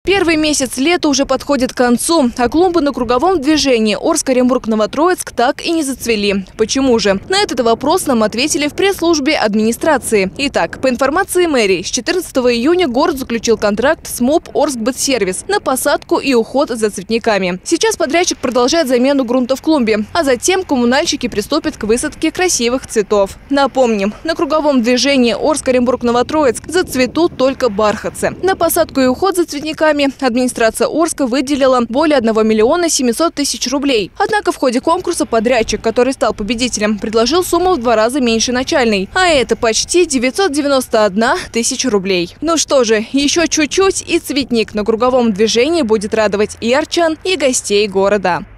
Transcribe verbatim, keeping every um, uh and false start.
Первый месяц лета уже подходит к концу, а клумбы на круговом движении Орск-Оренбург-Новотроицк так и не зацвели. Почему же? На этот вопрос нам ответили в пресс-службе администрации. Итак, по информации мэрии, с четырнадцатого июня город заключил контракт с МОП «Орскбыдсервис» на посадку и уход за цветниками. Сейчас подрядчик продолжает замену грунта в клумбе, а затем коммунальщики приступят к высадке красивых цветов. Напомним, на круговом движении Орск-Оренбург-Новотроицк зацветут только бархатцы. На посадку и уход за цветниками администрация Орска выделила более одного миллиона семисот тысяч рублей. Однако в ходе конкурса подрядчик, который стал победителем, предложил сумму в два раза меньше начальной. А это почти девятьсот девяносто одна тысяча рублей. Ну что же, еще чуть-чуть и цветник на круговом движении будет радовать и арчан, и гостей города.